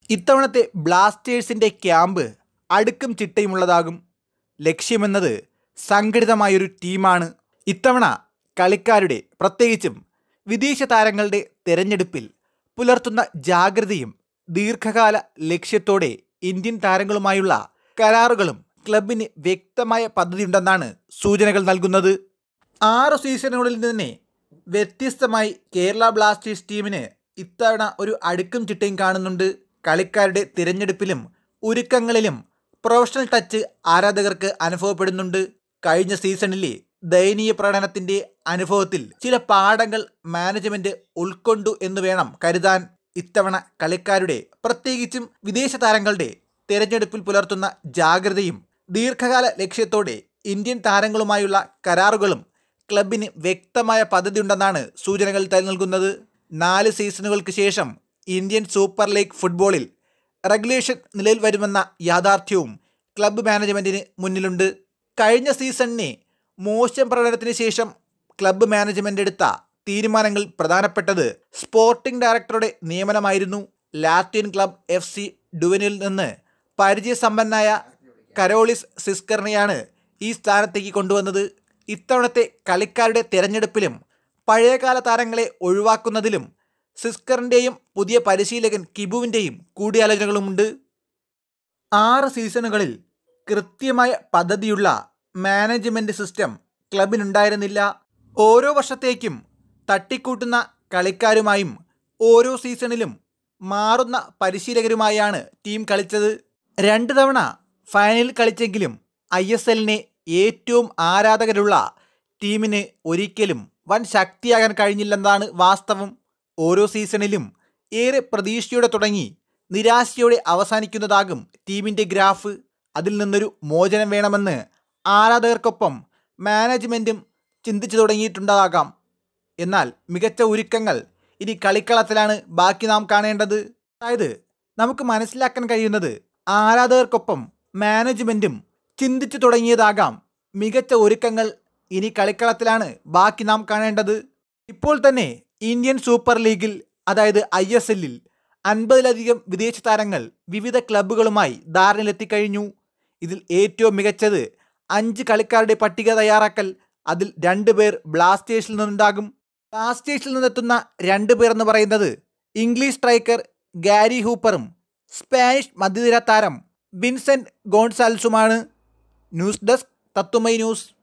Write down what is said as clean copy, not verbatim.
ഇത്തവണത്തെ ബ്ലാസ്റ്റേഴ്സിൻ്റെ ക്യാമ്പ് അടുക്കും ചിട്ടയുമുള്ളതാകും. ലക്ഷ്യമെന്നത് സംഘടിതമായൊരു ടീമാണ്. ഇത്തവണ കളിക്കാരുടെ, പ്രത്യേകിച്ചും വിദേശ താരങ്ങളുടെ തിരഞ്ഞെടുപ്പിൽ പുലർത്തുന്ന ജാഗ്രതയും ദീർഘകാല ലക്ഷ്യത്തോടെ ഇന്ത്യൻ താരങ്ങളുമായുള്ള കരാറുകളും ക്ലബിന് വ്യക്തമായ പദ്ധതിയുണ്ടെന്നാണ് സൂചനകൾ നൽകുന്നത്. 6 സീസണുകളിൽ തന്നെ വ്യത്യസ്തമായി കേരള ബ്ലാസ്റ്റേഴ്സ് ടീമിന് ഇത്തവണ ഒരു അടുക്കും ചിട്ടയും കാണുന്നുണ്ട്. കളിക്കാരുടെ തിരഞ്ഞെടുപ്പിലും ഒരുക്കങ്ങളിലും പ്രൊഫഷണൽ ടച്ച് ആരാധകർക്ക് അനുഭവപ്പെടുന്നുണ്ട്. കഴിഞ്ഞ സീസണിലെ ദയനീയ പ്രകടനത്തിൻ്റെ അനുഭവത്തിൽ ചില പാഠങ്ങൾ മാനേജ്മെൻറ്റ് ഉൾക്കൊണ്ടു എന്ന് വേണം കരുതാൻ. ഇത്തവണ കളിക്കാരുടെ, പ്രത്യേകിച്ചും വിദേശ താരങ്ങളുടെ തിരഞ്ഞെടുപ്പിൽ പുലർത്തുന്ന ജാഗ്രതയും ദീർഘകാല ലക്ഷ്യത്തോടെ ഇന്ത്യൻ താരങ്ങളുമായുള്ള കരാറുകളും ക്ലബിന് വ്യക്തമായ പദ്ധതിയുണ്ടെന്നാണ് സൂചനകൾ നൽകുന്നത്. 4 സീസണുകൾക്ക് ശേഷം ഇന്ത്യൻ സൂപ്പർ ലീഗ് ഫുട്ബോളിൽ റെഗുലേഷൻ നിലയിൽ വരുമെന്ന യാഥാർത്ഥ്യവും ക്ലബ്ബ് മാനേജ്മെൻറ്റിന് മുന്നിലുണ്ട്. കഴിഞ്ഞ സീസണിനെ മോശം പ്രകടനത്തിന് ശേഷം ക്ലബ്ബ് മാനേജ്മെൻ്റ് എടുത്ത തീരുമാനങ്ങളിൽ പ്രധാനപ്പെട്ടത് സ്പോർട്ടിംഗ് ഡയറക്ടറുടെ നിയമനമായിരുന്നു. ലാറ്റ്വിയൻ ക്ലബ് FC ഡുവനിൽ നിന്ന് പരിചയസമ്പന്നനായ കരോളിസ് സിസ്കറിനെയാണ് ഈ സ്ഥാനത്തേക്ക് കൊണ്ടുവന്നത്. ഇത്തവണത്തെ കളിക്കാരുടെ തിരഞ്ഞെടുപ്പിലും പഴയകാല താരങ്ങളെ ഒഴിവാക്കുന്നതിലും സിസ്കറിൻ്റെയും പുതിയ പരിശീലകൻ കിബുവിൻ്റെയും കൂടിയാലോചനകളുമുണ്ട്. 6 സീസണുകളിൽ കൃത്യമായ പദ്ധതിയുള്ള മാനേജ്മെൻറ്റ് സിസ്റ്റം ക്ലബിനുണ്ടായിരുന്നില്ല. ഓരോ വർഷത്തേക്കും തട്ടിക്കൂട്ടുന്ന കളിക്കാരുമായും ഓരോ സീസണിലും മാറുന്ന പരിശീലകരുമായാണ് ടീം കളിച്ചത്. 2 തവണ ഫൈനലിൽ കളിച്ചെങ്കിലും ISLനെ ഏറ്റവും ആരാധകരുള്ള ടീമിന് ഒരിക്കലും വൻ ശക്തിയാകാൻ കഴിഞ്ഞില്ലെന്നതാണ് വാസ്തവം. ഓരോ സീസണിലും ഏറെ പ്രതീക്ഷയോടെ തുടങ്ങി നിരാശയോടെ അവസാനിക്കുന്നതാകും ടീമിൻ്റെ ഗ്രാഫ്. അതിൽ നിന്നൊരു മോചനം വേണമെന്ന് ആരാധകർക്കൊപ്പം മാനേജ്മെൻറ്റും ചിന്തിച്ചു തുടങ്ങിയിട്ടുണ്ടാകാം. എന്നാൽ മികച്ച ഒരുക്കങ്ങൾ ഇനി കളിക്കളത്തിലാണ് ബാക്കി നാം കാണേണ്ടത്. അതായത് നമുക്ക് മനസ്സിലാക്കാൻ കഴിയുന്നത് ആരാധകർക്കൊപ്പം മാനേജ്മെൻറ്റും ചിന്തിച്ചു തുടങ്ങിയതാകാം. മികച്ച ഒരുക്കങ്ങൾ ഇനി കളിക്കളത്തിലാണ് ബാക്കി നാം കാണേണ്ടത്. ഇപ്പോൾ തന്നെ ഇന്ത്യൻ സൂപ്പർ ലീഗിൽ, അതായത് ISLൽ 50ലധികം വിദേശ താരങ്ങൾ വിവിധ ക്ലബ്ബുകളുമായി ധാരണയിലെത്തിക്കഴിഞ്ഞു. ഇതിൽ ഏറ്റവും മികച്ചത് 5 കളിക്കാരുടെ പട്ടിക തയ്യാറാക്കൽ. അതിൽ 2 പേർ ബ്ലാസ്റ്റേഴ്സിൽ നിന്നുണ്ടാകും. ബ്ലാസ്റ്റേഴ്സിൽ നിന്നെത്തുന്ന 2 പേർ എന്ന് പറയുന്നത് ഇംഗ്ലീഷ് സ്ട്രൈക്കർ ഗാരി ഹൂപ്പറും സ്പാനിഷ് മധ്യനിര താരം വിൻസെൻ്റ് ഗോൺസാൽസുമാണ്. News desk Tatwamayi news.